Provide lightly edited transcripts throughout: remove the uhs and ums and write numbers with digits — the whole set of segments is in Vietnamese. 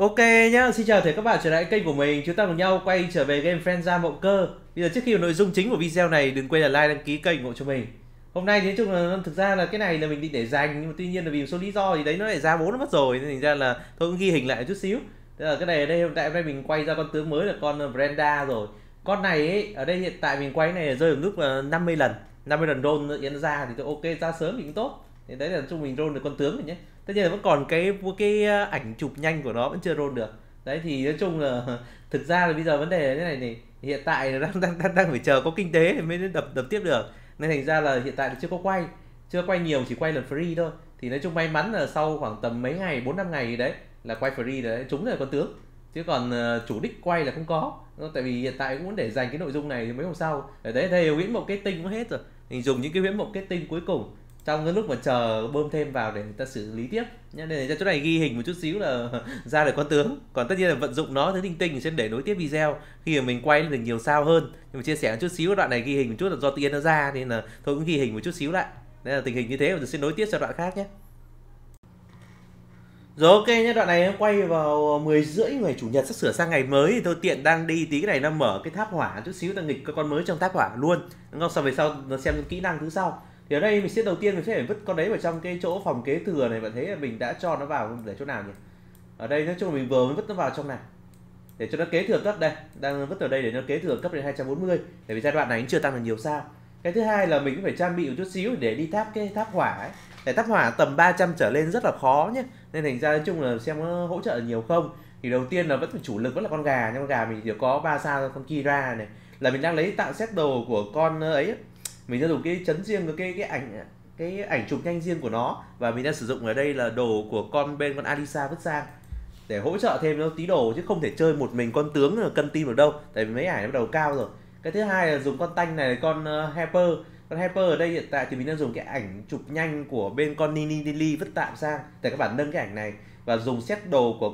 Ok nhá, xin chào tất cả các bạn trở lại kênh của mình. Chúng ta cùng nhau quay trở về game Friendzone Mộng Cơ. Bây giờ trước khi vào nội dung chính của video này, đừng quên là like, đăng ký kênh ủng hộ cho mình. Hôm nay thì nói chung là thực ra là cái này là mình định để dành, nhưng mà tuy nhiên là vì một số lý do thì đấy nó lại ra vốn nó mất rồi, nên thành ra là thôi cũng ghi hình lại chút xíu. Thế là cái này ở đây hôm nay mình quay ra con tướng mới là con Brenda rồi. Con này ấy, ở đây hiện tại mình quay này là rơi vào lúc là 50 lần, 50 lần roll nó ra thì ok, ra sớm thì cũng tốt. Thì đấy là chung mình roll được con tướng rồi nhé. Tất nhiên là vẫn còn cái ảnh chụp nhanh của nó vẫn chưa roll được. Đấy thì nói chung là thực ra là bây giờ vấn đề là thế này này, hiện tại là đang phải chờ có kinh tế thì mới đập tiếp được, nên thành ra là hiện tại là chưa quay nhiều, chỉ quay lần free thôi. Thì nói chung may mắn là sau khoảng tầm mấy ngày, 4-5 ngày gì đấy là quay free đấy, trúng là con tướng. Chứ còn chủ đích quay là không có. Tại vì hiện tại cũng muốn để dành cái nội dung này thì mấy hôm sau. Ở đấy đây huyễn mộng kết tinh cũng hết rồi, mình dùng những cái huyễn mộng kết tinh cuối cùng trong cái lúc mà chờ bơm thêm vào để người ta xử lý tiếp nhá. Nên là chỗ này ghi hình một chút xíu là ra được con tướng, còn tất nhiên là vận dụng nó thứ linh tinh thì sẽ để nối tiếp video khi mà mình quay lên được nhiều sao hơn. Nhưng mà chia sẻ một chút xíu, đoạn này ghi hình một chút là do tiên nó ra nên là thôi cũng ghi hình một chút xíu lại. Đây là tình hình như thế, và sẽ nối tiếp sang đoạn khác nhé. Rồi ok nhé, đoạn này quay vào 10 rưỡi ngày chủ nhật, sắp sửa sang ngày mới thì tôi tiện đang đi tí, cái này nó mở cái tháp hỏa chút xíu, ta nghịch cái con mới trong tháp hỏa luôn, đúng không? Sau về sau nó xem kỹ năng thứ sau. Thì ở đây mình sẽ đầu tiên mình sẽ phải vứt con đấy vào trong cái chỗ phòng kế thừa này. Bạn thấy là mình đã cho nó vào để chỗ nào nhỉ? Ở đây nói chung là mình vừa mới vứt nó vào trong này để cho nó kế thừa cấp. Đây đang vứt vào đây để nó kế thừa cấp đến 240, để vì giai đoạn này cũng chưa tăng được nhiều sao. Cái thứ hai là mình cũng phải trang bị một chút xíu để đi tháp cái tháp hỏa ấy. Để tháp hỏa tầm 300 trở lên rất là khó nhé, nên thành ra nói chung là xem nó hỗ trợ nhiều không. Thì đầu tiên là vẫn phải chủ lực vẫn là con gà, nhưng con gà mình chỉ có 3 sao, con Kira này là mình đang lấy tạo set đồ của con ấy. Mình sẽ dùng cái chấn riêng của cái ảnh chụp nhanh riêng của nó, và mình đang sử dụng ở đây là đồ của con Alisa vứt sang để hỗ trợ thêm nó tí đồ, chứ không thể chơi một mình con tướng là cân tim được đâu, tại vì mấy ải nó bắt đầu cao rồi. Cái thứ hai là dùng con tanh này, con Hyper. Con Hyper ở đây hiện tại thì mình đang dùng cái ảnh chụp nhanh của bên con Nini Lily vứt tạm sang để các bạn nâng cái ảnh này, và dùng set đồ của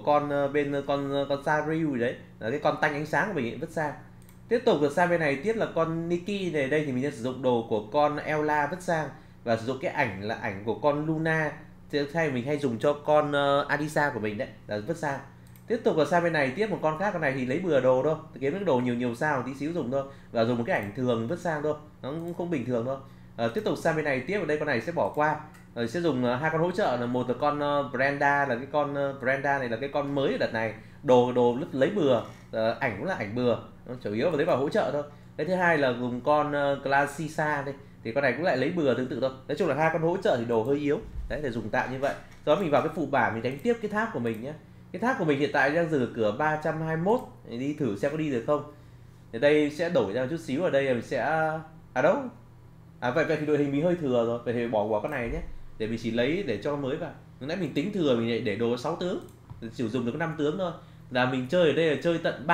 con Sariu đấy, là cái con tanh ánh sáng của mình vứt sang. Tiếp tục là sang bên này tiếp là con Nikki này, đây thì mình đang sử dụng đồ của con Ella vứt sang, và sử dụng cái ảnh là ảnh của con Luna, thay mình hay dùng cho con Adisa của mình đấy là vứt sang. Tiếp tục là sang bên này tiếp một con khác, con này thì lấy bừa đồ thôi, kiếm cái đồ nhiều sao tí xíu dùng thôi, và dùng một cái ảnh thường vứt sang thôi, nó cũng không bình thường thôi. Tiếp tục sang bên này tiếp, ở đây con này sẽ bỏ qua, rồi sẽ dùng hai con hỗ trợ, là một là con Brenda, là cái con Brenda này là cái con mới ở đợt này, đồ lấy bừa, ảnh cũng là ảnh bừa, nó chủ yếu là lấy vào hỗ trợ thôi. Cái thứ hai là dùng con Classisa đây, thì con này cũng lại lấy bừa tương tự thôi. Nói chung là hai con hỗ trợ thì đồ hơi yếu đấy, để dùng tạm như vậy. Sau đó mình vào cái phụ bảng mình đánh tiếp cái tháp của mình nhé. Cái tháp của mình hiện tại đang dừng ở cửa 321, đi thử xem có đi được không. Thì đây sẽ đổi ra một chút xíu, ở đây mình sẽ đâu vậy thì đội hình mình hơi thừa rồi, vậy thì bỏ con này nhé, để mình chỉ lấy để cho mới vào. Lúc nãy mình tính thừa, mình để đồ 6 tướng, chỉ dùng được có 5 tướng thôi. Là mình chơi ở đây là chơi tận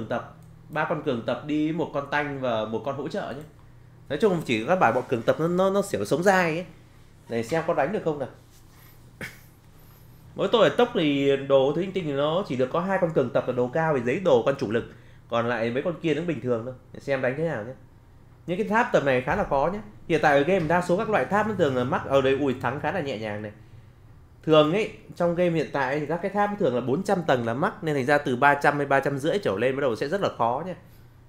3 con cường tập đi, một con tanh và một con hỗ trợ nhé. Nói chung chỉ các bài bọn cường tập nó xỉu sống dai ấy, để xem có đánh được không nào. Mỗi tôi ở tốc thì đồ thứ linh tinh thì nó chỉ được có 2 con cường tập là đồ cao, vì giấy đồ con chủ lực, còn lại mấy con kia nó bình thường thôi. Để xem đánh thế nào nhé. Những cái tháp tầm này khá là khó nhé. Hiện tại ở game đa số các loại tháp nó thường là mắc ở đây, ui thắng khá là nhẹ nhàng này. Thường ấy trong game hiện tại thì các cái tháp thường là 400 tầng là mắc, nên thành ra từ 300 hay 350 trở lên bắt đầu sẽ rất là khó nhé.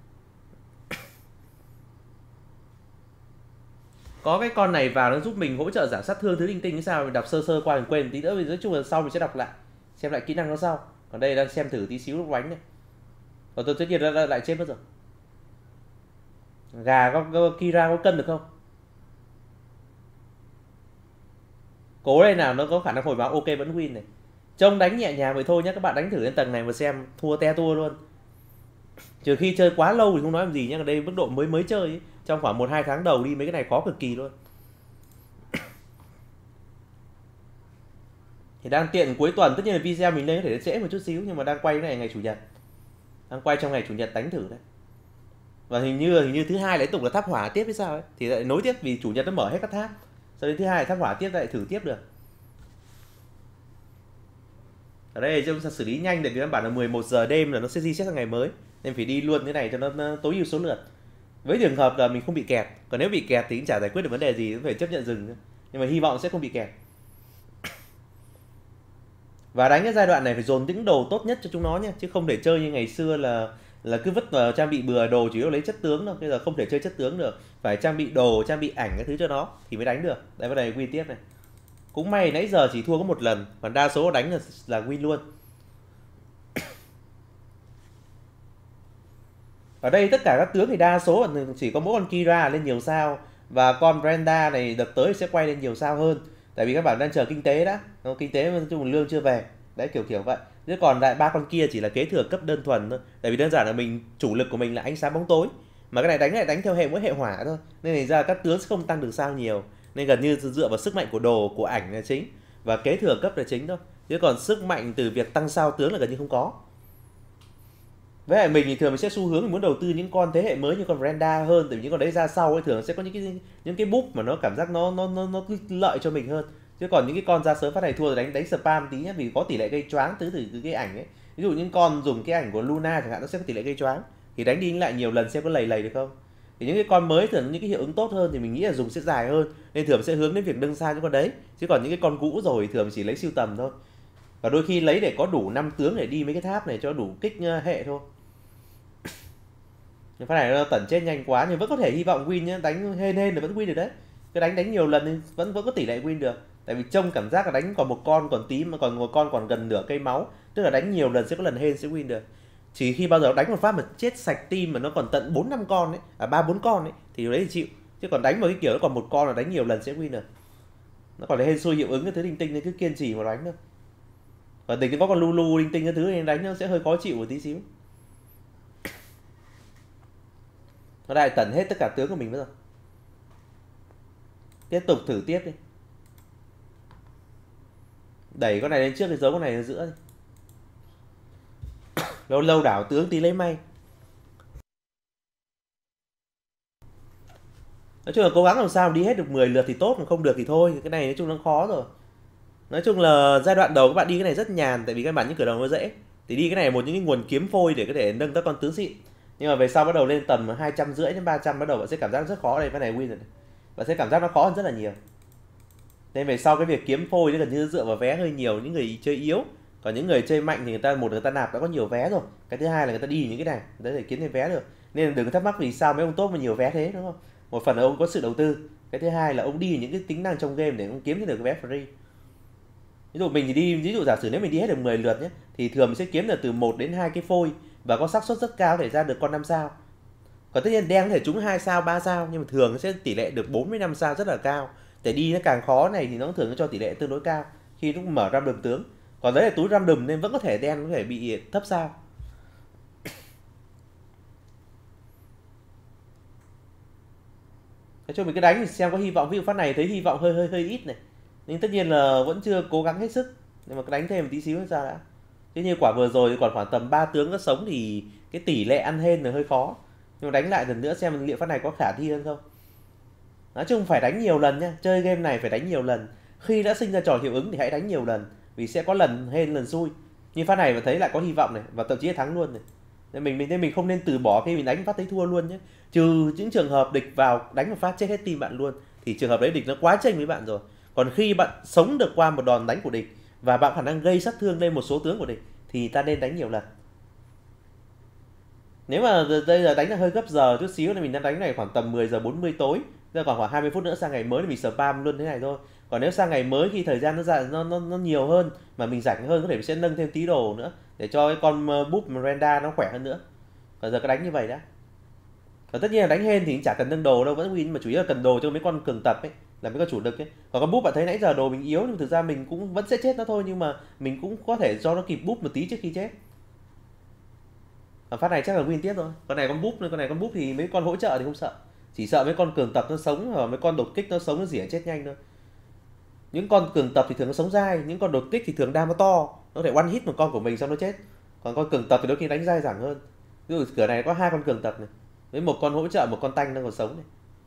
Có cái con này vào nó giúp mình hỗ trợ giảm sát thương thứ linh tinh hay sao, mình đọc sơ sơ qua mình quên, tí nữa vì nói chung là sau mình sẽ đọc lại xem lại kỹ năng nó sau. Còn đây đang xem thử tí xíu lúc đánh này, còn tôi tất nhiên lại chết mất rồi. Gà có Kira có cân được không? Cố đây nào, nó có khả năng hồi máu, ok vẫn win này. Trông đánh nhẹ nhàng vậy thôi nhé, các bạn đánh thử lên tầng này mà xem, thua te tua luôn. Trừ khi chơi quá lâu thì không nói làm gì nhé, ở đây mức độ mới chơi ấy. Trong khoảng 1-2 tháng đầu đi mấy cái này khó cực kỳ luôn. Thì đang tiện cuối tuần, tất nhiên là video mình lên có thể trễ một chút xíu, nhưng mà đang quay cái này ngày chủ nhật, đang quay trong ngày chủ nhật đánh thử đấy. Và hình như thứ hai lại tục là tháp hỏa tiếp hay sao ấy, thì lại nối tiếp vì chủ nhật nó mở hết các tháp, sau đến thứ hai tháp hỏa tiếp lại thử tiếp được. Ở đây chúng ta xử lý nhanh, để các bạn là 11 giờ đêm là nó sẽ reset sang ngày mới, nên phải đi luôn thế này cho nó tối ưu số lượt. Với trường hợp là mình không bị kẹt, còn nếu bị kẹt thì cũng chả giải quyết được vấn đề gì, cũng phải chấp nhận dừng, nhưng mà hy vọng sẽ không bị kẹt. Và đánh cái giai đoạn này phải dồn những đồ tốt nhất cho chúng nó nhé, chứ không để chơi như ngày xưa là cứ vứt vào trang bị bừa đồ chủ yếu lấy chất tướng đâu. Bây giờ không thể chơi chất tướng được, phải trang bị đồ, trang bị ảnh cái thứ cho nó thì mới đánh được. Đây, bắt đầu win tiếp này. Cũng may nãy giờ chỉ thua có một lần, còn đa số đánh là win luôn. Ở đây tất cả các tướng thì đa số chỉ có mỗi con Kira lên nhiều sao, và con Brenda này đợt tới sẽ quay lên nhiều sao hơn, tại vì các bạn đang chờ kinh tế đã, kinh tế nói chung lương chưa về đấy, kiểu vậy. Chứ còn lại ba con kia chỉ là kế thừa cấp đơn thuần thôi, tại vì đơn giản là mình chủ lực của mình là ánh sáng bóng tối, mà cái này đánh theo mỗi hệ hỏa thôi, nên thành ra các tướng sẽ không tăng được sao nhiều, nên gần như dựa vào sức mạnh của đồ, của ảnh là chính, và kế thừa cấp là chính thôi, chứ còn sức mạnh từ việc tăng sao tướng là gần như không có. Với lại mình thì thường mình sẽ xu hướng mình muốn đầu tư những con thế hệ mới như con Brenda hơn, tại vì những con đấy ra sau ấy thường sẽ có những cái búp mà nó cảm giác nó lợi cho mình hơn. Chứ còn những cái con ra sớm phát này thua rồi đánh spam tí nhá, vì có tỷ lệ gây choáng từ cái ảnh ấy. Ví dụ những con dùng cái ảnh của Luna chẳng hạn, nó sẽ có tỷ lệ gây choáng, thì đánh đi lại nhiều lần xem có lầy được không. Thì những cái con mới thường những cái hiệu ứng tốt hơn thì mình nghĩ là dùng sẽ dài hơn, nên thường sẽ hướng đến việc nâng sao những con đấy. Chứ còn những cái con cũ rồi thường chỉ lấy siêu tầm thôi, và đôi khi lấy để có đủ 5 tướng để đi mấy cái tháp này cho đủ kích hệ thôi. Phát này nó tẩn chết nhanh quá, nhưng vẫn có thể hy vọng win nhé, đánh hên là vẫn win được đấy. Cái đánh nhiều lần thì vẫn có tỷ lệ win được, tại vì trông cảm giác là đánh còn một con còn tí, mà còn một con còn gần nửa cây máu, tức là đánh nhiều lần sẽ có lần hên sẽ win được. Chỉ khi bao giờ đánh một phát mà chết sạch team mà nó còn tận 4-5 con ấy, 3-4 con ấy, thì điều đấy thì chịu. Chứ còn đánh vào cái kiểu nó còn một con là đánh nhiều lần sẽ win được. Nó còn hên xui hiệu ứng cái thứ linh tinh nên cứ kiên trì mà đánh thôi. Và đỉnh thì có con Lulu linh tinh cái thứ nên đánh nó sẽ hơi khó chịu một tí xíu. Nó đại tẩn hết tất cả tướng của mình bây giờ. Tiếp tục thử tiếp đi. Đẩy con này lên trước thì giấu con này ở giữa đi. Lâu lâu đảo tướng tí lấy may. Nói chung là cố gắng làm sao đi hết được 10 lượt thì tốt, mà không được thì thôi. Cái này nói chung nó khó rồi. Nói chung là giai đoạn đầu các bạn đi cái này rất nhàn, tại vì các bạn những cửa đầu nó dễ. Thì đi cái này là một những cái nguồn kiếm phôi để có thể nâng các con tướng xịn. Nhưng mà về sau bắt đầu lên tầm 250 đến 300 bắt đầu bạn sẽ cảm giác rất khó. Đây cái này win rồi. Bạn sẽ cảm giác nó khó hơn rất là nhiều. Nên về sau cái việc kiếm phôi nó gần như dựa vào vé hơi nhiều những người chơi yếu. Còn những người chơi mạnh thì người ta nạp đã có nhiều vé rồi. Cái thứ hai là người ta đi những cái này để kiếm thêm vé được. Nên đừng thắc mắc vì sao mấy ông tốt mà nhiều vé thế, đúng không? Một phần là ông có sự đầu tư, cái thứ hai là ông đi những cái tính năng trong game để ông kiếm được cái vé free. Ví dụ mình thì đi, ví dụ giả sử nếu mình đi hết được 10 lượt nhé, thì thường mình sẽ kiếm được từ 1 đến 2 cái phôi, và có xác suất rất cao để ra được con 5 sao. Còn tất nhiên đen có thể trúng 2 sao, 3 sao, nhưng mà thường nó sẽ tỷ lệ được 4 đến 5 sao rất là cao. Để đi nó càng khó này thì nó thường cho tỷ lệ tương đối cao khi nó mở random tướng. Còn đấy là túi random nên vẫn có thể đen có thể bị thấp sao. Nói chung mình cứ đánh thì xem có hy vọng, ví dụ phát này thấy hy vọng hơi ít này, nhưng tất nhiên là vẫn chưa cố gắng hết sức, nhưng mà cứ đánh thêm một tí xíu ra đã. Chứ như quả vừa rồi còn khoảng tầm 3 tướng có sống thì cái tỷ lệ ăn hên là hơi khó, nhưng mà đánh lại lần nữa xem liệu phát này có khả thi hơn không. Nói chung phải đánh nhiều lần nha, chơi game này phải đánh nhiều lần. Khi đã sinh ra trò hiệu ứng thì hãy đánh nhiều lần, vì sẽ có lần hên lần xui. Nhưng phát này mà thấy lại có hy vọng này, và thậm chí là thắng luôn này. Nên mình không nên từ bỏ khi mình đánh phát thấy thua luôn nhé. Trừ những trường hợp địch vào đánh một phát chết hết team bạn luôn, thì trường hợp đấy địch nó quá chênh với bạn rồi. Còn khi bạn sống được qua một đòn đánh của địch và bạn khả năng gây sát thương lên một số tướng của địch thì ta nên đánh nhiều lần. Nếu mà bây giờ đánh là hơi gấp giờ chút xíu, nên mình đang đánh này khoảng tầm 10 giờ 40 tối, giờ còn khoảng 20 phút nữa sang ngày mới thì mình spam luôn thế này thôi. Còn nếu sang ngày mới khi thời gian nó nhiều hơn mà mình rảnh hơn, có thể mình sẽ nâng thêm tí đồ nữa để cho cái con búp Miranda nó khỏe hơn nữa. Còn giờ cứ đánh như vậy đã. Còn tất nhiên là đánh hên thì chả cần nâng đồ đâu, vẫn win, mà chủ yếu là cần đồ cho mấy con cường tập ấy, là mấy con chủ lực ấy. Còn con búp bạn thấy nãy giờ đồ mình yếu, nhưng thực ra mình cũng vẫn sẽ chết nó thôi, nhưng mà mình cũng có thể cho nó kịp búp một tí trước khi chết. Còn phát này chắc là win tiếp thôi. Con này con búp thì mấy con hỗ trợ thì không sợ, chỉ sợ mấy con cường tập nó sống, hoặc mấy con đột kích nó sống nó rỉa chết nhanh thôi. Những con cường tập thì thường nó sống dai, những con đột kích thì thường đam nó to, nó có thể one hit một con của mình xong nó chết. Còn con cường tập thì đôi khi đánh dai dẳng hơn. Ví dụ cửa này có 2 con cường tập này, với một con hỗ trợ, một con tanh đang còn sống này.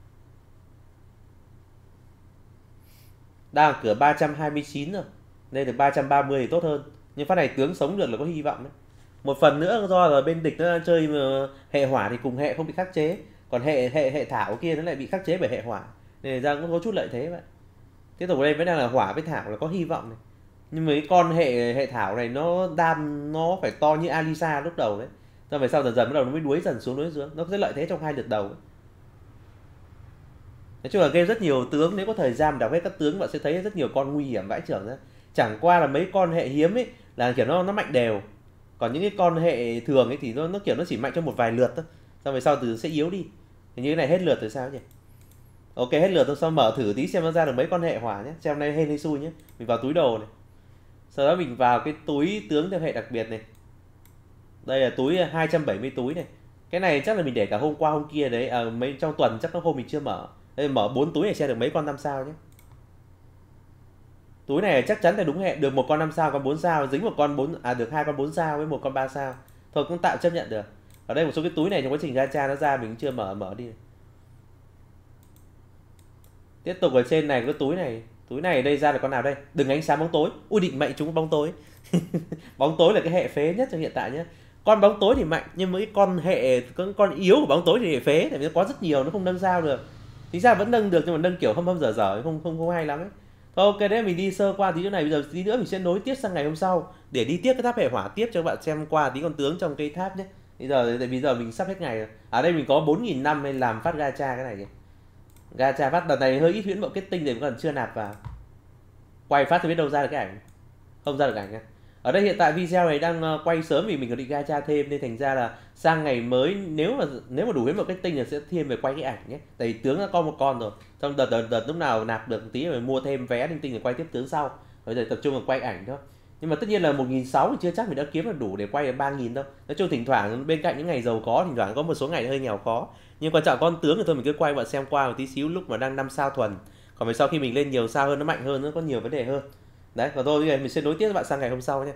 Đang ở cửa 329 rồi, nên được 330 thì tốt hơn. Nhưng phát này tướng sống được là có hy vọng đấy. Một phần nữa do là bên địch nó chơi hệ hỏa thì cùng hệ không bị khắc chế, còn hệ thảo kia nó lại bị khắc chế bởi hệ hỏa, nên ra cũng có chút lợi thế vậy. Tiếp tục đây vẫn đang là hỏa với thảo là có hy vọng này. Nhưng mà cái con hệ thảo này nó đam nó phải to như Alisa lúc đầu đấy. Xong về sau dần dần bắt đầu nó mới đuối dần xuống đuối xuống, nó sẽ lợi thế trong hai lượt đầu ấy. Nói chung là game rất nhiều tướng, nếu có thời gian đọc hết các tướng bạn sẽ thấy rất nhiều con nguy hiểm vãi chưởng ra. Chẳng qua là mấy con hệ hiếm ấy là kiểu nó mạnh đều. Còn những cái con hệ thường ấy thì nó kiểu nó chỉ mạnh trong một vài lượt thôi. Xong về sau từ sẽ yếu đi. Thì như cái này hết lượt rồi sao nhỉ? Ok hết lượt tôi sau mở thử tí xem nó ra được mấy con hệ hỏa nhé. Xem nay hên hay xui nhé. Mình vào túi đồ này. Sau đó mình vào cái túi tướng theo hệ đặc biệt này. Đây là túi 270 túi này. Cái này chắc là mình để cả hôm qua hôm kia đấy, mấy trong tuần chắc có hôm mình chưa mở. Đây mở 4 túi này xem được mấy con 5 sao nhé. Túi này chắc chắn là đúng hệ, được một con 5 sao, con 4 sao, dính một con 4 được hai con 4 sao với một con 3 sao. Thôi cũng tạm chấp nhận được. Ở đây một số cái túi này trong quá trình gacha nó ra mình cũng chưa mở đi. Tiếp tục ở trên này có túi này. Túi này đây ra là con nào đây? Đừng ánh sáng bóng tối. Ui định mệnh chúng bóng tối. Bóng tối là cái hệ phế nhất trong hiện tại nhé. Con bóng tối thì mạnh nhưng mấy con hệ con yếu của bóng tối thì hệ phế, tại vì nó có rất nhiều nó không nâng sao được. Chính ra vẫn nâng được nhưng mà nâng kiểu hâm dở dở không hay lắm ấy. Thôi ok đấy mình đi sơ qua tí chỗ này, bây giờ tí nữa mình sẽ nối tiếp sang ngày hôm sau để đi tiếp cái tháp hệ hỏa tiếp cho các bạn xem qua tí con tướng trong cây tháp nhé. Bây giờ mình sắp hết ngày rồi. Ở đây mình có 4.000 năm nên làm phát gacha cái này kìa. Gacha phát đợt này hơi ít huyễn bộ kết tinh để còn chưa nạp vào. Quay phát thì biết đâu ra được cái ảnh. Không ra được ảnh nha. Ở đây hiện tại video này đang quay sớm vì mình còn định gacha thêm nên thành ra là sang ngày mới nếu mà đủ huyễn bộ kết tinh là sẽ thêm về quay cái ảnh nhé. Tại vì tướng đã có một con rồi. Trong đợt lúc nào nạp được tí rồi mua thêm vé linh tinh để quay tiếp tướng sau. Bây giờ tập trung vào quay ảnh thôi. Nhưng mà tất nhiên là 1.600 thì chưa chắc mình đã kiếm được đủ để quay được 3.000 đâu. Nói chung thỉnh thoảng bên cạnh những ngày giàu có, thỉnh thoảng có một số ngày hơi nghèo khó. Nhưng quan trọng con tướng thì thôi mình cứ quay bạn xem qua một tí xíu lúc mà đang 5 sao thuần. Còn về sau khi mình lên nhiều sao hơn, nó mạnh hơn, nó có nhiều vấn đề hơn. Đấy, còn thôi mình sẽ nối tiếp các bạn sang ngày hôm sau nhé.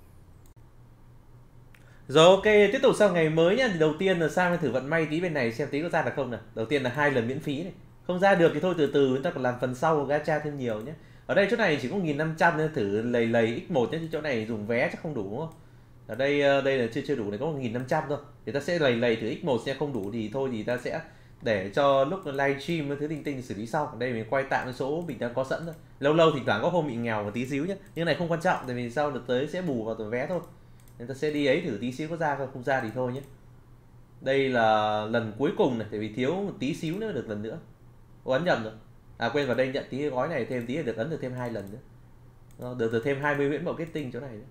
Rồi ok, tiếp tục sang ngày mới nhá. Đầu tiên là sang thử vận may tí bên này xem tí có ra được không nào. Đầu tiên là 2 lần miễn phí này. Không ra được thì thôi từ từ chúng ta còn làm phần sau gacha thêm nhiều nhé. Ở đây chỗ này chỉ có 1.500 nên thử lầy x1 nhé, chỗ này dùng vé chắc không đủ đúng không? Ở đây là chưa đủ này, có 1.500 thôi. Thì ta sẽ lầy thử x1 xem không đủ thì thôi thì ta sẽ để cho lúc livestream với thứ linh tinh xử lý sau. Ở đây mình quay tạm cái số mình đang có sẵn thôi. Lâu thỉnh thoảng có hôm bị nghèo một tí xíu nhé. Nhưng này không quan trọng tại vì sau được tới sẽ bù vào tờ vé thôi. Nên ta sẽ đi ấy thử tí xíu có ra không ra thì thôi nhé. Đây là lần cuối cùng này, tại vì thiếu một tí xíu nữa được lần nữa. Ấn nhầm rồi. Quên vào đây nhận tí gói này thêm tí là được ấn được thêm 2 lần nữa. Được thêm 20 huyễn bộ kết tinh chỗ này nữa.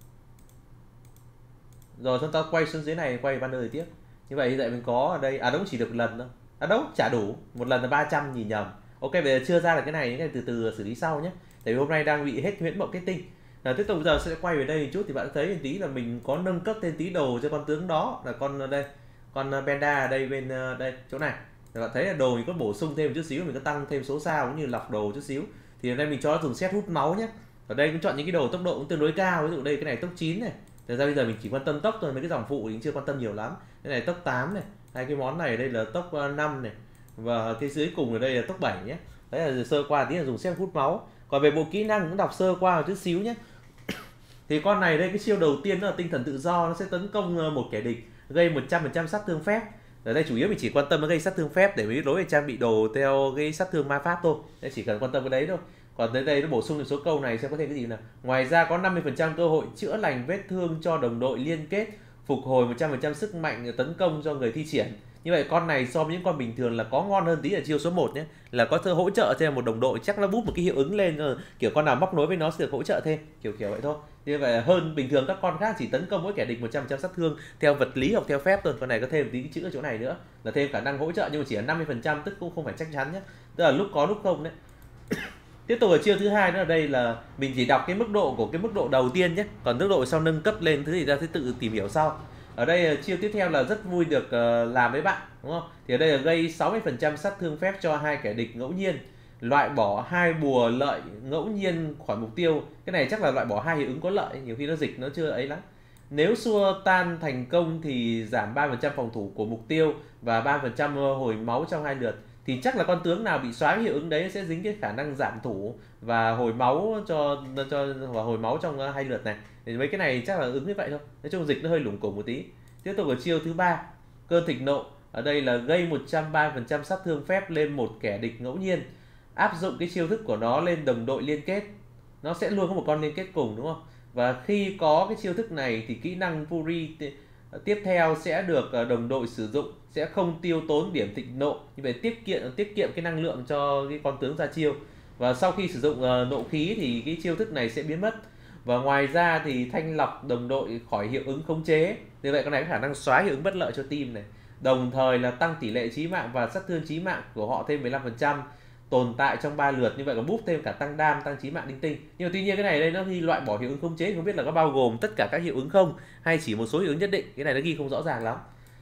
Rồi chúng ta quay xuống dưới này, quay banner tiếp. Như vậy hiện tại mình có ở đây, đúng chỉ được một lần thôi. Đúng chả đủ, một lần là 300 nhìn nhầm. Ok bây giờ chưa ra được cái này từ từ xử lý sau nhé. Tại vì hôm nay đang bị hết huyễn bộ kết tinh. Tiếp tục bây giờ sẽ quay về đây một chút thì bạn thấy tí là mình có nâng cấp thêm tí đồ cho con tướng đó là con đây, con Benda ở đây bên đây chỗ này. Bạn thấy là đồ mình có bổ sung thêm một chút xíu, mình có tăng thêm số sao cũng như lọc đồ chút xíu. Thì ở đây mình cho nó dùng set hút máu nhé. Ở đây cũng chọn những cái đồ tốc độ cũng tương đối cao, ví dụ đây cái này tốc 9 này. Thực ra bây giờ mình chỉ quan tâm tốc thôi, mấy cái dòng phụ thì chưa quan tâm nhiều lắm. Cái này tốc 8 này, hai cái món này đây là tốc 5 này và cái dưới cùng ở đây là tốc 7 nhé. Đấy là sơ qua tí là dùng set hút máu. Còn về bộ kỹ năng cũng đọc sơ qua một chút xíu nhé. Thì con này đây cái siêu đầu tiên đó là tinh thần tự do, nó sẽ tấn công một kẻ địch gây 100% sát thương phép. Ở đây chủ yếu mình chỉ quan tâm nó gây sát thương phép để mới đối với trang bị đồ theo cái sát thương ma pháp thôi. Đây chỉ cần quan tâm cái đấy thôi. Còn tới đây nó bổ sung được số câu này xem có thêm cái gì nào. Ngoài ra có 50% cơ hội chữa lành vết thương cho đồng đội liên kết, phục hồi 100% sức mạnh tấn công cho người thi triển. Như vậy con này so với những con bình thường là có ngon hơn tí ở chiêu số 1 nhé. Là có hỗ trợ cho một đồng đội, chắc nó bút một cái hiệu ứng lên rồi. Kiểu con nào móc nối với nó sẽ được hỗ trợ thêm, kiểu vậy thôi. Như vậy hơn bình thường các con khác chỉ tấn công với kẻ địch 100% sát thương theo vật lý hoặc theo phép thôi. Con này có thêm tí chữ ở chỗ này nữa là thêm khả năng hỗ trợ nhưng mà chỉ là 50%, tức cũng không phải chắc chắn nhé. Tức là lúc có lúc không đấy. Tiếp tục ở chiêu thứ hai nữa ở đây là mình chỉ đọc cái mức độ của cái mức độ đầu tiên nhé. Còn mức độ sau nâng cấp lên thứ thì ta sẽ tự tìm hiểu sau. Ở đây chiêu tiếp theo là rất vui được làm với bạn, đúng không? Thì ở đây là gây 60% sát thương phép cho hai kẻ địch ngẫu nhiên, loại bỏ 2 bùa lợi ngẫu nhiên khỏi mục tiêu. Cái này chắc là loại bỏ 2 hiệu ứng có lợi, nhiều khi nó dịch nó chưa ấy lắm. Nếu xua tan thành công thì giảm 3% phòng thủ của mục tiêu và 3% hồi máu trong 2 lượt. Thì chắc là con tướng nào bị xóa cái hiệu ứng đấy sẽ dính cái khả năng giảm thủ và hồi máu và hồi máu trong 2 lượt này. Thì mấy cái này chắc là ứng như vậy thôi. Nói chung dịch nó hơi lủng củng một tí. Tiếp tục ở chiêu thứ 3, cơn thịnh nộ. Ở đây là gây 130% sát thương phép lên một kẻ địch ngẫu nhiên. Áp dụng cái chiêu thức của nó lên đồng đội liên kết. nó sẽ luôn có một con liên kết cùng, đúng không? Và khi có cái chiêu thức này thì kỹ năng Fury tiếp theo sẽ được đồng đội sử dụng, sẽ không tiêu tốn điểm thịnh nộ, như vậy tiết kiệm cái năng lượng cho cái con tướng ra chiêu. Và sau khi sử dụng nộ khí thì cái chiêu thức này sẽ biến mất. Và ngoài ra thì thanh lọc đồng đội khỏi hiệu ứng khống chế, như vậy con này có khả năng xóa hiệu ứng bất lợi cho team này, đồng thời là tăng tỷ lệ chí mạng và sát thương chí mạng của họ thêm 15%, tồn tại trong 3 lượt, như vậy còn búp thêm cả tăng đam, tăng chí mạng linh tinh. Nhưng mà tuy nhiên cái này đây nó ghi loại bỏ hiệu ứng khống chế, không biết là có bao gồm tất cả các hiệu ứng không hay chỉ một số hiệu ứng nhất định, cái này nó ghi không rõ ràng lắm.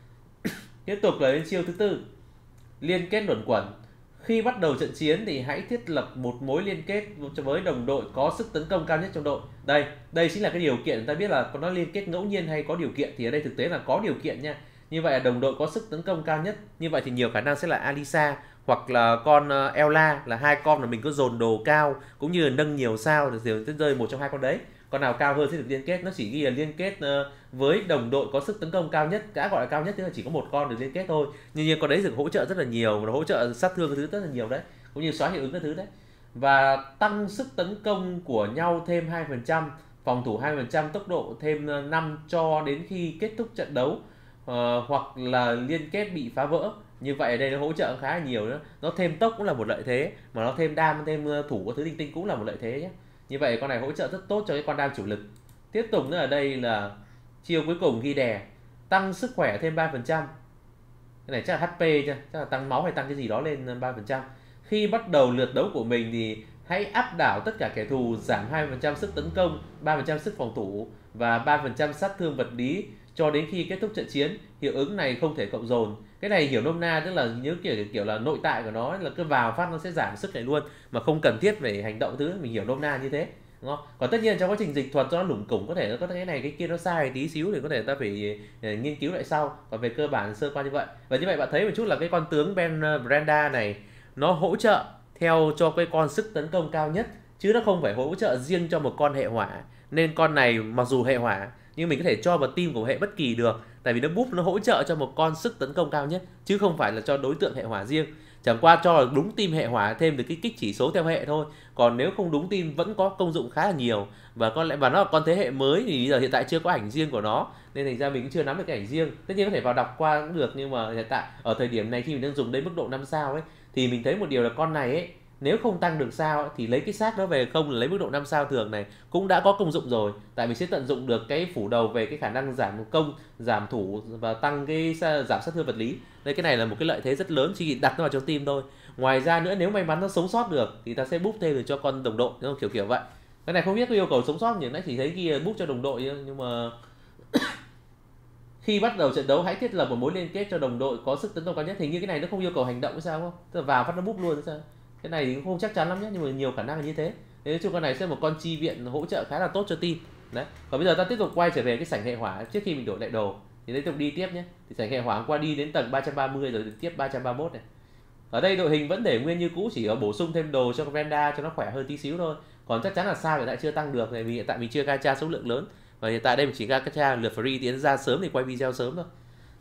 Tiếp tục là đến chiêu thứ tư, liên kết luẩn quẩn. Khi bắt đầu trận chiến thì hãy thiết lập một mối liên kết với đồng đội có sức tấn công cao nhất trong đội. Đây chính là cái điều kiện ta biết là nó liên kết ngẫu nhiên hay có điều kiện, thì ở đây thực tế là có điều kiện nha. Như vậy là đồng đội có sức tấn công cao nhất, như vậy thì nhiều khả năng sẽ là Alisa hoặc là con Ella, là hai con mà mình có dồn đồ cao cũng như là nâng nhiều sao thì rơi một trong hai con đấy. Con nào cao hơn sẽ được liên kết, nó chỉ ghi là liên kết với đồng đội có sức tấn công cao nhất, đã gọi là cao nhất tức là chỉ có một con được liên kết thôi. Nhưng con đấy được hỗ trợ rất là nhiều, nó hỗ trợ sát thương cái thứ rất là nhiều đấy, cũng như xóa hiệu ứng cái thứ đấy. Và tăng sức tấn công của nhau thêm 2%, phòng thủ 2%, tốc độ thêm 5 cho đến khi kết thúc trận đấu, hoặc là liên kết bị phá vỡ. Như vậy ở đây nó hỗ trợ khá là nhiều nữa, nó thêm tốc cũng là một lợi thế, mà nó thêm đam, thêm thủ có thứ linh tinh cũng là một lợi thế nhé. Như vậy con này hỗ trợ rất tốt cho cái con đam chủ lực. Tiếp tục nữa ở đây là chiêu cuối cùng ghi đè, tăng sức khỏe thêm 3%. Cái này chắc là HP chứ, chắc là tăng máu hay tăng cái gì đó lên 3%. Khi bắt đầu lượt đấu của mình thì hãy áp đảo tất cả kẻ thù, giảm 20% sức tấn công, 3% sức phòng thủ và 3% sát thương vật lý cho đến khi kết thúc trận chiến. Hiệu ứng này không thể cộng dồn. Cái này hiểu nôm na tức là nhớ kiểu là nội tại của nó là cứ vào phát nó sẽ giảm sức này luôn, mà không cần thiết phải hành động thứ, mình hiểu nôm na như thế, đúng không? Còn tất nhiên trong quá trình dịch thuật cho nó lủng củng, có thể nó có cái này cái kia nó sai tí xíu thì có thể ta phải nghiên cứu lại sau. Còn về cơ bản sơ qua như vậy. Và như vậy bạn thấy một chút là cái con tướng Brenda này nó hỗ trợ theo cho cái con sức tấn công cao nhất, chứ nó không phải hỗ trợ riêng cho một con hệ hỏa. Nên con này mặc dù hệ hỏa nhưng mình có thể cho vào team của hệ bất kỳ được, tại vì nó búp nó hỗ trợ cho một con sức tấn công cao nhất, chứ không phải là cho đối tượng hệ hỏa riêng. Chẳng qua cho là đúng team hệ hỏa thêm được cái kích chỉ số theo hệ thôi, còn nếu không đúng team vẫn có công dụng khá là nhiều. Và nó là con thế hệ mới thì giờ hiện tại chưa có ảnh riêng của nó, nên thành ra mình cũng chưa nắm được cái ảnh riêng. Tất nhiên có thể vào đọc qua cũng được, nhưng mà hiện tại ở thời điểm này khi mình đang dùng đến mức độ 5 sao ấy, thì mình thấy một điều là con này ấy, nếu không tăng được sao thì lấy cái xác đó về không là lấy mức độ 5 sao thường này cũng đã có công dụng rồi, tại mình sẽ tận dụng được cái phủ đầu về cái khả năng giảm công, giảm thủ và tăng cái giảm sát thương vật lý. Đây, cái này là một cái lợi thế rất lớn, chỉ đặt nó vào trong team thôi. Ngoài ra nữa, nếu may mắn nó sống sót được thì ta sẽ búp thêm được cho con đồng đội, đúng không? Kiểu vậy. Cái này không biết có yêu cầu sống sót, nhưng nãy chỉ thấy ghi búp cho đồng đội, nhưng mà khi bắt đầu trận đấu hãy thiết lập một mối liên kết cho đồng đội có sức tấn công cao nhất. Hình như cái này nó không yêu cầu hành động hay sao, không? Tức là vào phát nó búp luôn hay sao? Cái này thì cũng không chắc chắn lắm nhé, nhưng mà nhiều khả năng là như thế. Thế chung con này sẽ là một con chi viện hỗ trợ khá là tốt cho team. Đấy. Còn bây giờ ta tiếp tục quay trở về cái sảnh hệ hỏa trước khi mình đổi lại đồ. Thì tiếp tục đi tiếp nhé. Thì sảnh hệ hỏa hôm qua đi đến tầng 330 rồi tiếp 331 này. Ở đây đội hình vẫn để nguyên như cũ, chỉ có bổ sung thêm đồ cho Brenda cho nó khỏe hơn tí xíu thôi. Còn chắc chắn là sao hiện tại chưa tăng được, tại vì hiện tại mình chưa gacha số lượng lớn. Và hiện tại đây mình chỉ gacha lượt free tiến ra sớm thì quay video sớm thôi.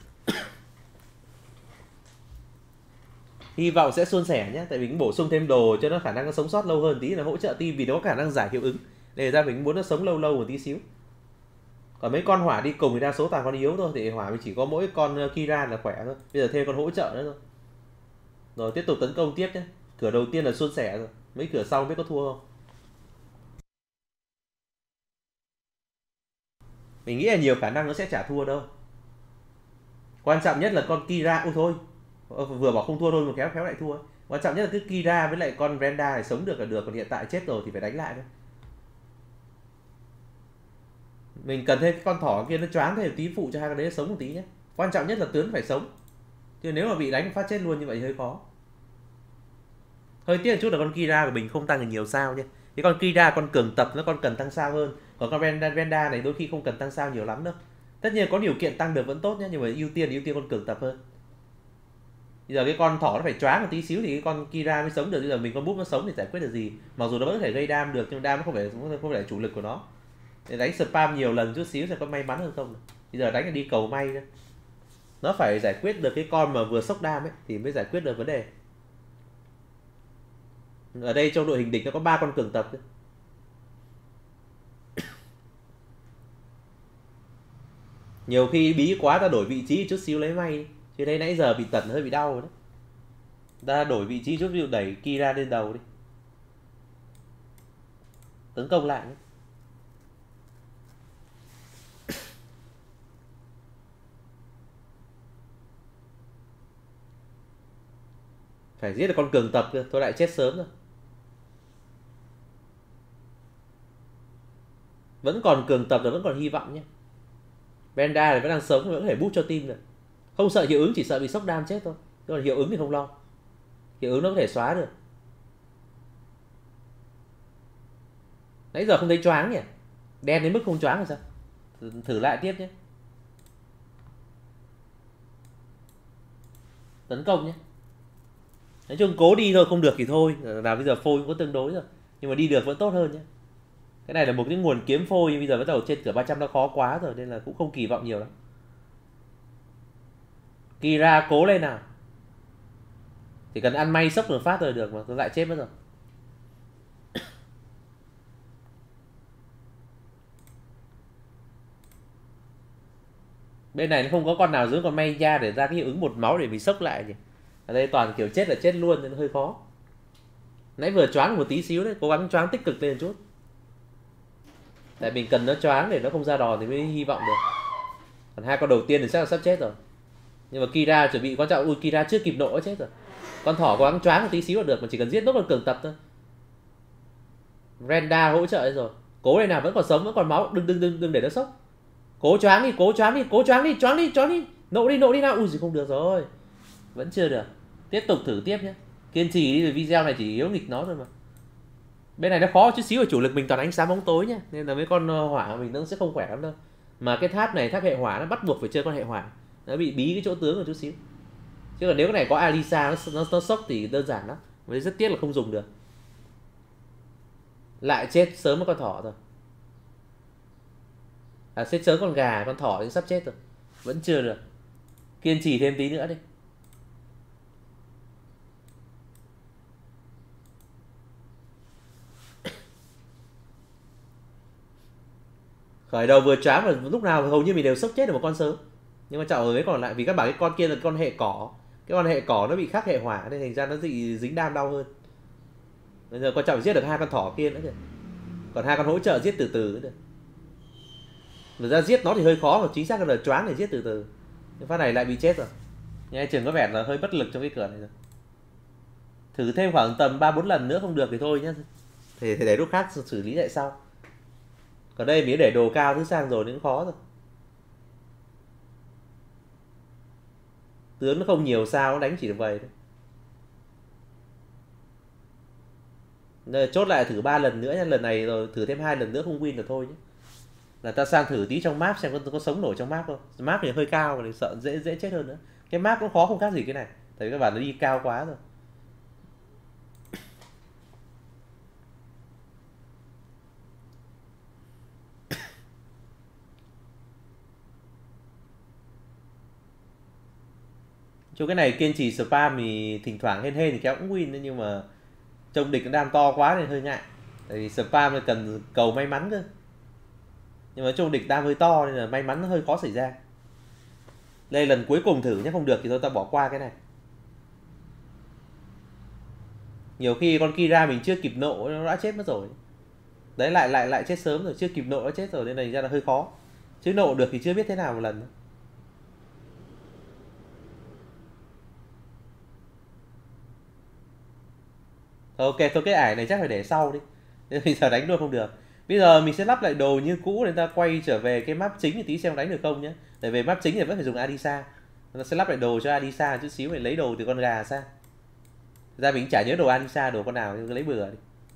Hy vọng sẽ suôn sẻ nhé, tại vì mình bổ sung thêm đồ cho nó khả năng nó sống sót lâu hơn tí, là hỗ trợ team vì nó có khả năng giải hiệu ứng. Để ra mình muốn nó sống lâu lâu một tí xíu. Còn mấy con hỏa đi cùng thì đa số toàn con yếu thôi, thì hỏa mình chỉ có mỗi con Kira là khỏe thôi. Bây giờ thêm con hỗ trợ nữa thôi. Rồi tiếp tục tấn công tiếp nhé. Cửa đầu tiên là suôn sẻ rồi, mấy cửa sau biết có thua không. Mình nghĩ là nhiều khả năng nó sẽ chả thua đâu. Quan trọng nhất là con Kira. Ôi thôi, vừa bảo không thua thôi mà khéo lại thua. Quan trọng nhất là cứ Kira với lại con Brenda này sống được là được, còn hiện tại chết rồi thì phải đánh lại thôi. Mình cần thêm cái con thỏ kia nó choáng thêm tí phụ cho hai con đấy sống một tí nhé. Quan trọng nhất là tướng phải sống, chứ nếu mà bị đánh phát chết luôn như vậy hơi khó. Hơi tiếc một chút là con Kira của mình không tăng được nhiều sao nhé. Cái con Kira con cường tập nó còn cần tăng sao hơn, còn con Brenda này đôi khi không cần tăng sao nhiều lắm đâu. Tất nhiên có điều kiện tăng được vẫn tốt nhé, nhưng mà ưu tiên con cường tập hơn. Bây giờ cái con thỏ nó phải choáng một tí xíu thì cái con Kira mới sống được. Bây giờ mình con búp nó sống thì giải quyết được gì, mặc dù nó vẫn có thể gây đam được, nhưng đam nó không phải là chủ lực của nó. Để đánh spam nhiều lần chút xíu sẽ có may mắn hơn không. Bây giờ đánh là đi cầu may nữa. Nó phải giải quyết được cái con mà vừa sốc đam ấy thì mới giải quyết được vấn đề. Ở đây trong đội hình địch nó có 3 con cường tập. Nhiều khi bí quá ta đổi vị trí chút xíu lấy may. Chứ đây nãy giờ bị tẩn hơi bị đau rồi đấy. Ta đổi vị trí chút, ví dụ đẩy Kira lên đầu đi, tấn công lại nhé. Phải giết được con cường tập cơ, tôi lại chết sớm rồi. Vẫn còn cường tập rồi, vẫn còn hy vọng nhé. Brenda thì vẫn đang sống, vẫn có thể boost cho team được. Không sợ hiệu ứng, chỉ sợ bị sốc đam chết thôi. Chứ còn hiệu ứng thì không lo. Hiệu ứng nó có thể xóa được. Nãy giờ không thấy choáng nhỉ? Đen đến mức không choáng rồi sao? Thử lại tiếp nhé. Tấn công nhé. Nói chung cố đi thôi, không được thì thôi. Là bây giờ phôi cũng có tương đối rồi. Nhưng mà đi được vẫn tốt hơn nhé. Cái này là một cái nguồn kiếm phôi, nhưng bây giờ bắt đầu trên cửa 300 nó khó quá rồi, nên là cũng không kỳ vọng nhiều lắm. Kira cố lên nào. Chỉ cần ăn may sốc một phát rồi được mà, tôi lại chết mất rồi. Bên này nó không có con nào giữ con may ra để ra cái hiệu ứng một máu để mình sốc lại nhỉ. Ở đây toàn kiểu chết là chết luôn nên hơi khó. Nãy vừa choáng một tí xíu đấy, cố gắng choáng tích cực lên chút. Tại mình cần nó choáng để nó không ra đòn thì mới hy vọng được. Còn hai con đầu tiên thì chắc là sắp chết rồi. Nhưng mà Kira chuẩn bị quan trọng, ui Kira chưa kịp nộ đã chết rồi. Con thỏ cố gắng choáng một tí xíu là được, mà chỉ cần giết nốt con cường tập thôi. Brenda hỗ trợ rồi. Cố đây nào, vẫn còn sống, vẫn còn máu, đừng để nó sốc. Cố choáng đi, cố choáng đi, cố choáng đi, choáng đi. Nộ đi nào. Ui gì không được rồi. Vẫn chưa được. Tiếp tục thử tiếp nhé. Kiên trì đi, rồi video này chỉ yếu nghịch nó thôi mà. Bên này nó khó chút xíu, ở chủ lực mình toàn ánh sáng bóng tối nhá, nên là mấy con hỏa mình nó sẽ không khỏe lắm đâu. Mà cái tháp này, tháp hệ hỏa, nó bắt buộc phải chơi con hệ hỏa. Nó bị bí cái chỗ tướng một chút xíu. Chứ còn nếu cái này có Alisa nó sốc thì đơn giản lắm. Với rất tiếc là không dùng được. Lại chết sớm một con thỏ rồi. Chết sớm con gà, con thỏ thì sắp chết rồi. Vẫn chưa được. Kiên trì thêm tí nữa đi. Khởi đầu vừa choáng và lúc nào hầu như mình đều sốc chết được một con sớm. Nhưng mà trọng ở với còn lại, vì các bạn cái con kia là con hệ cỏ. Cái con hệ cỏ nó bị khác hệ hỏa nên thành ra nó dính đam đau hơn. Bây giờ quan trọng giết được hai con thỏ kia nữa kìa. Còn hai con hỗ trợ giết từ từ nữa được. Thực ra giết nó thì hơi khó, mà chính xác là choáng để giết từ từ. Nhưng phát này lại bị chết rồi. Nghe chừng có vẻ là hơi bất lực trong cái cửa này rồi. Thử thêm khoảng tầm 3-4 lần nữa không được thì thôi nhá. Thì để lúc khác xử lý lại sau. Còn đây mình để đồ cao thứ sang rồi nên cũng khó rồi. Tướng nó không nhiều sao, nó đánh chỉ được vậy thôi. Chốt lại thử 3 lần nữa nha. Lần này rồi thử thêm 2 lần nữa không win là thôi nhé. Là ta sang thử tí trong map xem có sống nổi trong map không. Map thì hơi cao thì sợ dễ chết hơn nữa. Cái map cũng khó không khác gì cái này. Tại vì các bạn nó đi cao quá rồi. Cho cái này kiên trì spam thì thỉnh thoảng hên thì kéo cũng win, nhưng mà trông địch nó đam to quá nên hơi ngại. Tại vì spam thì cần cầu may mắn cơ. Nhưng mà trông địch đam hơi to nên là may mắn nó hơi khó xảy ra. Đây lần cuối cùng thử nhé, không được thì thôi ta bỏ qua cái này. Nhiều khi con Kira mình chưa kịp nộ nó đã chết mất rồi. Đấy lại chết sớm rồi, chưa kịp nộ nó chết rồi nên thành ra là hơi khó. Chứ nộ được thì chưa biết thế nào một lần. Ok, thôi cái ải này chắc phải để sau đi. Nên bây giờ đánh luôn không được. Bây giờ mình sẽ lắp lại đồ như cũ để ta quay trở về cái map chính một tí xem đánh được không nhé. Tại vì map chính thì vẫn phải dùng Adisa. Nó sẽ lắp lại đồ cho Adisa chút xíu để lấy đồ từ con gà sang. Thực ra mình chả nhớ đồ Adisa, đồ con nào nhưng cứ lấy bừa đi.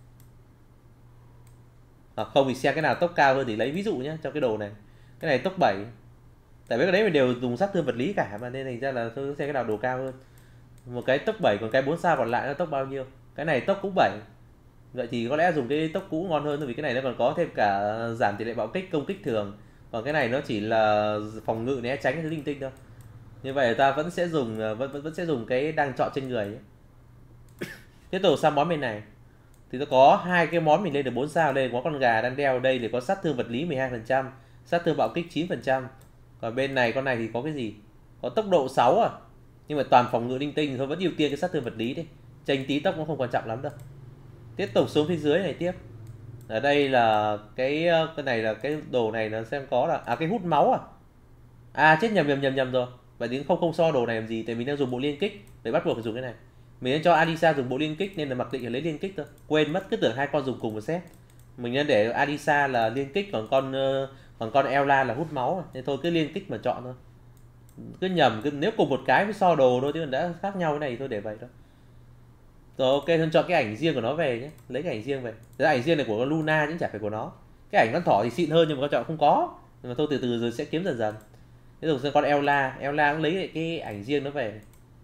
Hoặc không thì xem cái nào tốc cao hơn thì lấy ví dụ nhé, trong cái đồ này. Cái này tốc 7. Tại vì cái đấy mình đều dùng sát thương vật lý cả mà, nên thành ra là tôi xem cái nào đồ cao hơn. Một cái tốc 7, còn cái 4 sao còn lại nó tốc bao nhiêu? Cái này tốc cũng 7. Vậy thì có lẽ dùng cái tốc cũ ngon hơn, vì cái này nó còn có thêm cả giảm tỷ lệ bạo kích, công kích thường. Còn cái này nó chỉ là phòng ngự né tránh cái thứ linh tinh thôi. Như vậy ta vẫn sẽ dùng vẫn sẽ dùng cái đang chọn trên người ấy. Tiếp tục sang món bên này. Thì nó có hai cái món mình lên được 4 sao. Đây có con gà đang đeo, đây thì có sát thương vật lý 12%, sát thương bạo kích 9%. Còn bên này con này thì có cái gì? Có tốc độ 6 à? Nhưng mà toàn phòng ngự linh tinh, thôi vẫn ưu tiên cái sát thương vật lý đi. Tranh tí tốc cũng không quan trọng lắm đâu. Tiếp tục xuống phía dưới này tiếp. Ở đây là cái này là cái đồ này là xem có là cái hút máu à? À chết, nhầm rồi. Vậy thì không so đồ này làm gì, tại mình đang dùng bộ liên kích, phải bắt buộc phải dùng cái này. Mình đang cho Alisa dùng bộ liên kích nên là mặc định là lấy liên kích thôi. Quên mất, cứ tưởng hai con dùng cùng một set. Mình nên để Alisa là liên kích, còn con Ella là hút máu, nên thôi cứ liên kích mà chọn thôi. Cứ nhầm, nếu cùng một cái với so đồ thôi chứ đã khác nhau cái này thôi, để vậy thôi. Rồi ok, thôi chọn cái ảnh riêng của nó về nhé, lấy cái ảnh riêng về. Cái ảnh riêng này của con Luna chứ chả phải của nó. Cái ảnh con thỏ thì xịn hơn nhưng mà con chọn không có. Nhưng mà thôi từ từ rồi sẽ kiếm dần dần. Tiếp tục con Ella cũng lấy cái ảnh riêng nó về.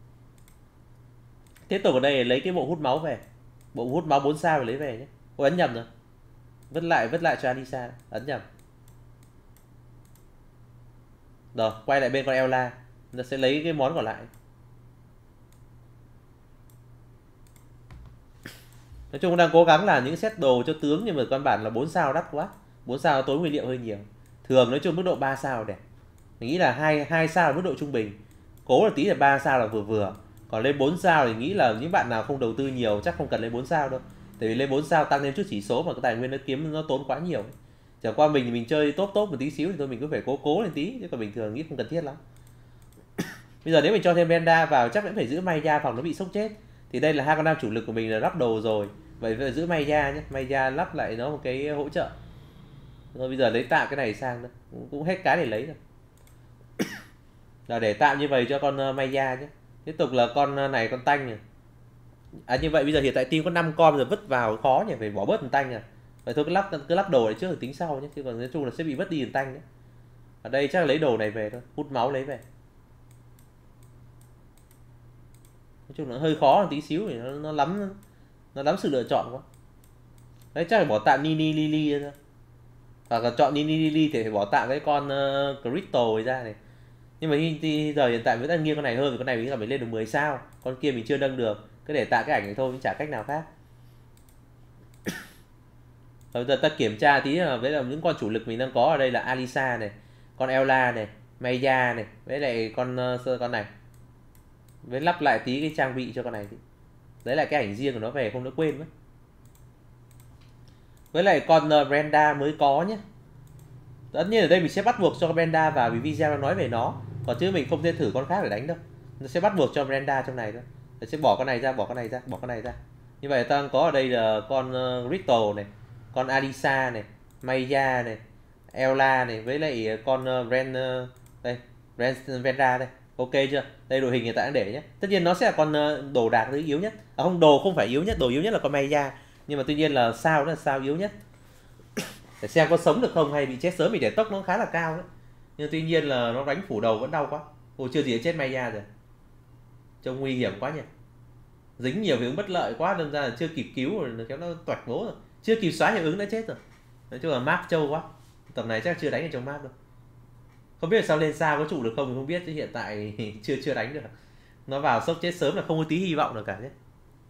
Tiếp tục ở đây lấy cái bộ hút máu về. Bộ hút máu 4 sao phải lấy về nhé. Ôi ấn nhầm rồi. Vứt lại cho Alisa, ấn nhầm. Rồi, quay lại bên con Ella, nó sẽ lấy cái món còn lại. Nói chung đang cố gắng là những set đồ cho tướng, nhưng mà căn bản là 4 sao đắt quá. 4 sao tốn nguyên liệu hơi nhiều. Thường nói chung mức độ 3 sao đẹp. Mình nghĩ là 2 sao là mức độ trung bình. Cố là tí là 3 sao là vừa vừa. Còn lên 4 sao thì nghĩ là những bạn nào không đầu tư nhiều chắc không cần lên 4 sao đâu. Tại vì lên 4 sao tăng thêm chút chỉ số mà cái tài nguyên nó kiếm nó tốn quá nhiều. Chẳng qua mình thì mình chơi top một tí xíu thì thôi mình cứ phải cố lên tí, chứ còn bình thường nghĩ không cần thiết lắm. Bây giờ nếu mình cho thêm Brenda vào chắc vẫn phải giữ Maya phòng nó bị sốc chết. Thì đây là hai con nam chủ lực của mình là lắp đồ rồi. Vậy phải giữ Maya nhé, Maya lắp lại nó một cái hỗ trợ. Rồi bây giờ lấy tạm cái này sang nữa, cũng hết cái để lấy rồi. Là để tạm như vậy cho con Maya nhé. Tiếp tục là con này, con tanh này. Như vậy bây giờ hiện tại team có 5 con rồi, vứt vào khó nhỉ, phải bỏ bớt thằng tanh à. Vậy thôi cứ lắp đồ này trước rồi tính sau nhé, chứ còn nói chung là sẽ bị mất đi thằng tanh đấy. Ở đây chắc là lấy đồ này về thôi, hút máu lấy về. Nói chung là hơi khó một tí xíu thì nó lắm sự lựa chọn quá. Đấy chắc phải bỏ tạm Nini Lily ra. Hoặc là chọn Nini Lily thì phải bỏ tạm cái con Crystal ra này. Nhưng mà giờ hiện tại vẫn đang nghiêng con này hơn, vì con này mình là phải lên được 10 sao, con kia mình chưa nâng được, cứ để tạm cái ảnh này thôi, chả cách nào khác. Bây giờ ta kiểm tra tí là với là những con chủ lực mình đang có ở đây là Alisa này, con Ella này, Maya này, với lại con này. Với lắp lại tí cái trang bị cho con này thì. Đấy là cái ảnh riêng của nó về, không đã quên mất. Với lại con Brenda mới có nhé. Tất nhiên ở đây mình sẽ bắt buộc cho Brenda vào vì video nó nói về nó. Còn chứ mình không thể thử con khác để đánh đâu. Nó sẽ bắt buộc cho Brenda trong này thôi. Nó sẽ bỏ con này ra, bỏ con này ra, bỏ con này ra. Như vậy ta có ở đây là con Crystal này, con Alisa này, Maya này, Ella này, với lại con Brenda đây. Ok chưa? Đây đội hình hiện tại đang để nhé. Tất nhiên nó sẽ là con đồ đạc thứ yếu nhất. Không, đồ không phải yếu nhất, đồ yếu nhất là con Maya. Nhưng mà tuy nhiên là sao đó là sao yếu nhất. Để xem có sống được không hay bị chết sớm, vì để tốc nó khá là cao đấy. Nhưng tuy nhiên là nó đánh phủ đầu vẫn đau quá. Ồ, chưa gì đã chết Maya rồi. Trông nguy hiểm quá nhỉ. Dính nhiều hiệu ứng bất lợi quá, đâm ra là chưa kịp cứu rồi, kéo nó toạch bố rồi. Chưa kịp xóa hiệu ứng đã chết rồi. Nói chung là map trâu quá. Tập này chắc chưa đánh ở trong map đâu. Không biết là sao lên sao có trụ được không thì không biết, chứ hiện tại chưa đánh được. Nó vào sốc chết sớm là không có tí hy vọng nào cả nhé.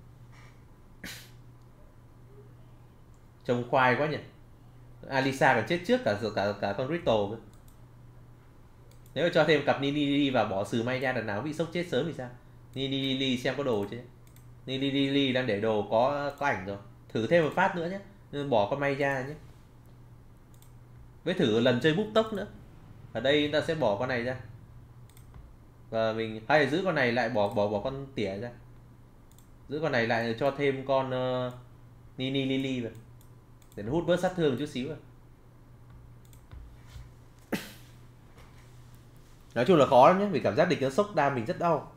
Trông khoai quá nhỉ. Alisa còn chết trước cả con Crystal nữa. Nếu mà cho thêm cặp Nini vào bỏ sừ Maya đợt nào bị sốc chết sớm thì sao? Nini xem có đồ chứ. Nini đang để đồ có ảnh rồi. Thử thêm một phát nữa nhé. Bỏ con Maya nhé. Với thử lần chơi búp tốc nữa. Ở đây chúng ta sẽ bỏ con này ra. Và mình hay là giữ con này lại, bỏ con tỉa ra. Giữ con này lại cho thêm con Nini Lily vào. Để nó hút bớt sát thương chút xíu rồi. Nói chung là khó lắm nhé, vì cảm giác địch nó sốc đam mình rất đau.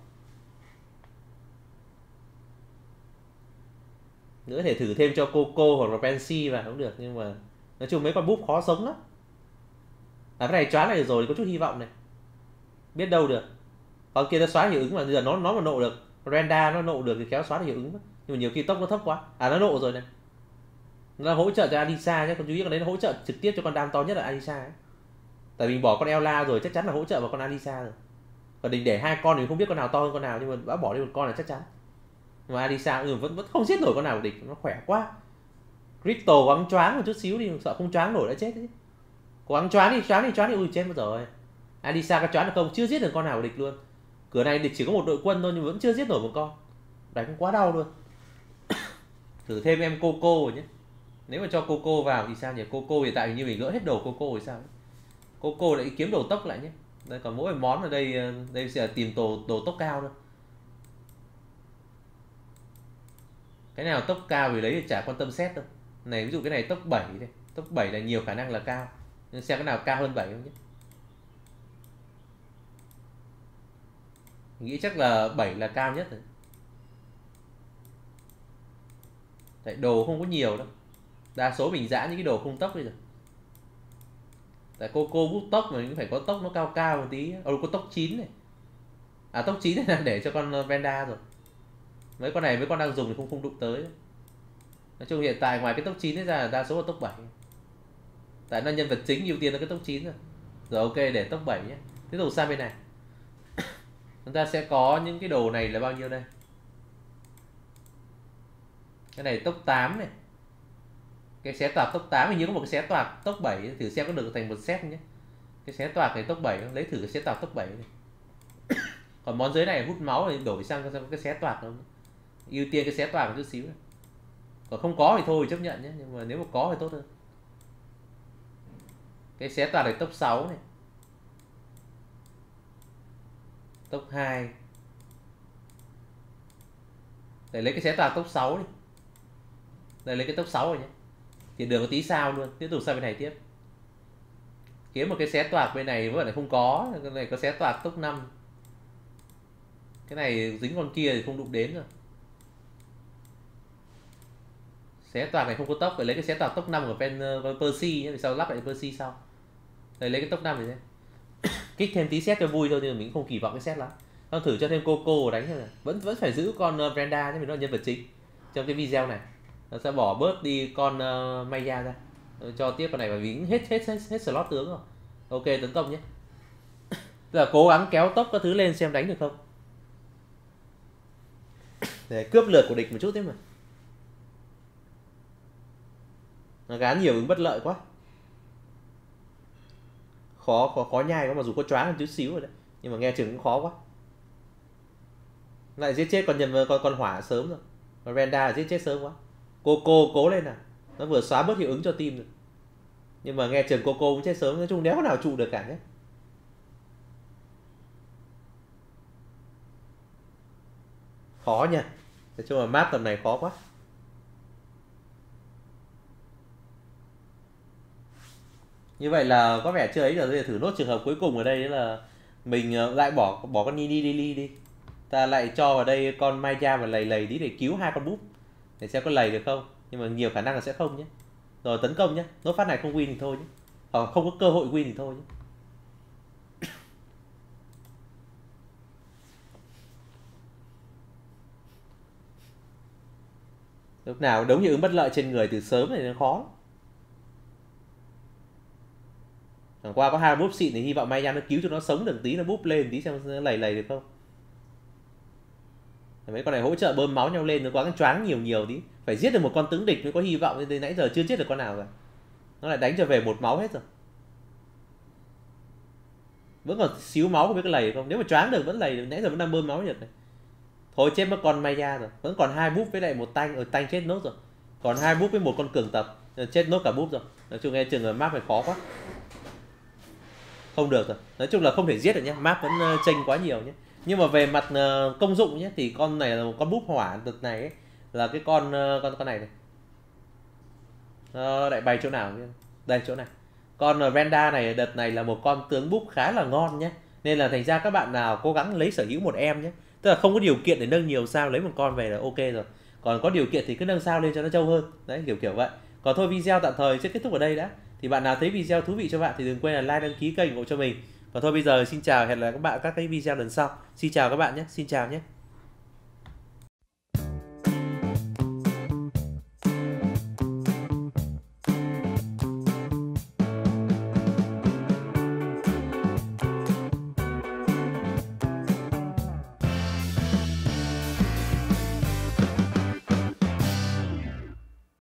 Nữa có thể thử thêm cho Coco hoặc là Pansy vào cũng được, nhưng mà nói chung mấy con búp khó sống lắm. Cái này choáng này rồi thì có chút hy vọng này. Biết đâu được. Còn kia nó xóa hiệu ứng mà bây giờ nó mà nộ được. Brenda nó nộ được thì kéo xóa được hiệu ứng. Nhưng mà nhiều khi tốc nó thấp quá. Nó nộ rồi này. Nó hỗ trợ cho Alisa nhé, con chú ý con đấy nó hỗ trợ trực tiếp cho con đam to nhất là Alisa ấy. Tại vì bỏ con Ella rồi chắc chắn là hỗ trợ vào con Alisa rồi. Còn định để hai con thì không biết con nào to hơn con nào, nhưng mà đã bỏ đi một con là chắc chắn. Mà Alisa vẫn không giết nổi con nào của địch, nó khỏe quá. Crystal có choáng một chút xíu đi, sợ không choáng nổi đã chết đấy. Cố gắng choáng đi, ui chết mất rồi. đi xa có choáng được không? Chưa giết được con nào của địch luôn. Cửa này địch chỉ có một đội quân thôi nhưng vẫn chưa giết nổi một con. Đánh quá đau luôn. Thử thêm em Coco rồi nhé. Nếu mà cho Coco vào thì sao nhỉ? Coco hiện tại như mình gỡ hết đồ Coco rồi sao? Coco lại kiếm đồ tốc lại nhé. Đây còn mỗi món ở đây sẽ là tìm đồ tốc cao thôi. Cái nào tốc cao thì lấy thì chả quan tâm xét đâu. Này ví dụ cái này tốc 7 này, tốc 7 là nhiều khả năng là cao. Nhưng xem cái nào cao hơn 7 không nhé. Mình nghĩ chắc là 7 là cao nhất rồi. Tại đồ không có nhiều đâu. Đa số mình giã những cái đồ không tốc bây giờ. Tại Coco bút tốc mà cũng phải có tốc nó cao cao một tí. Có tốc 9 này. À tốc 9 này là để cho con Venda rồi. Mấy con này mấy con đang dùng thì không đụng tới. Nói chung hiện tại ngoài cái tốc 9 ấy ra là đa số là tốc 7. Tại nó nhân vật chính ưu tiên là cái tốc 9 rồi. Rồi ok để tốc 7 nhé. Tiếp tục sang bên này. Chúng ta sẽ có những cái đồ này là bao nhiêu đây? Cái này tốc 8 này. Cái xé toạc tốc 8 hình như có một cái xé toạc tốc 7, thử xem có được thành một set nhé. Cái xé toạc này tốc 7, lấy thử cái xé toạc tốc 7 này. Còn món dưới này hút máu thì đổi sang cái xé toạc không? Ưu tiên cái xé toạc một chút xíu này. Còn không có thì thôi chấp nhận nhé, nhưng mà nếu mà có thì tốt hơn. Cái xé toạc này tốc 6 này. Tốc 2. Để lấy cái xé toạc tốc 6 đi. Đây lấy cái tốc 6 rồi nhé. Thì đường có tí sao luôn. Tiếp tục sang bên này tiếp. Kiếm một cái xé toạc bên này vẫn lại không có. Cái này có xé toạc tốc 5. Cái này dính con kia thì không đụng đến rồi. Xé toạc này không có tốc. Phải lấy cái xé toạc tốc 5 của Percy nhé. Vì sao lắp lại Percy sau. Đây lấy cái tốc 5 này thế. Kích thêm tí set cho vui thôi nhưng mình không kỳ vọng cái set lắm. Con thử cho thêm Coco đánh thôi. Vẫn phải giữ con Brenda chứ, vì nó là nhân vật chính trong cái video này. Nó sẽ bỏ bớt đi con Maya ra. Cho tiếp con này bởi vì hết slot tướng rồi. Ok tấn công nhé. Tức là cố gắng kéo tốc các thứ lên xem đánh được không. Để cướp lượt của địch một chút thế mà. Nó gán nhiều ứng bất lợi quá. Khó nhai quá, mà dù có choáng một chút xíu rồi đấy. Nhưng mà nghe chừng cũng khó quá. Lại giết chết con hỏa sớm rồi. Còn Renda giết chết sớm quá. Coco cố lên nào. Nó vừa xóa bớt hiệu ứng cho team rồi. Nhưng mà nghe chừng Coco cũng chết sớm. Nói chung đéo nào trụ được cả nhé. Khó nha. Nói chung là map tầm này khó quá. Như vậy là có vẻ chưa ấy rồi. Thử nốt trường hợp cuối cùng ở đây là mình lại bỏ con Nini đi. Ta lại cho vào đây con Maya và lầy tí để cứu hai con búp. Để xem có lầy được không. Nhưng mà nhiều khả năng là sẽ không nhé. Rồi tấn công nhé. Nốt phát này không win thì thôi nhé. Hoặc không có cơ hội win thì thôi nhé. Lúc nào đống hiệu ứng bất lợi trên người từ sớm thì nó khó. Chẳng qua có hai búp xịn thì hy vọng Maya nó cứu cho nó sống được tí, nó búp lên tí xem nó lầy được không. Mấy con này hỗ trợ bơm máu nhau lên, nó quá cái choáng nhiều tí. Phải giết được một con tướng địch mới có hy vọng, nên nãy giờ chưa giết được con nào cả. Nó lại đánh cho về một máu hết rồi. Vẫn còn xíu máu không biết có lầy không. Nếu mà choáng được vẫn lầy, nãy giờ vẫn đang bơm máu nhật này. Thôi chết mất con Maya rồi. Vẫn còn hai búp với lại một tanh, tanh chết nốt rồi. Còn hai búp với một con cường tập, chết nốt cả búp rồi. Nói chung nghe chừng map này khó quá. Không được rồi. Nói chung là không thể giết được nhé. Map vẫn chênh quá nhiều nhé. Nhưng mà về mặt công dụng nhé, thì con này là một con búp hỏa đợt này ấy, là cái con này này. Lại bày chỗ nào nhé? Đây chỗ này. Con Renda này đợt này là một con tướng búp khá là ngon nhé. Nên là thành ra các bạn nào cố gắng lấy sở hữu một em nhé. Tức là không có điều kiện để nâng nhiều sao, lấy một con về là ok rồi. Còn có điều kiện thì cứ nâng sao lên cho nó trâu hơn. Đấy kiểu vậy. Còn thôi video tạm thời sẽ kết thúc ở đây đã. Thì bạn nào thấy video thú vị cho bạn thì đừng quên là like, đăng ký kênh ủng hộ cho mình. Và thôi bây giờ xin chào, hẹn gặp lại các bạn các cái video lần sau. Xin chào các bạn nhé, xin chào nhé.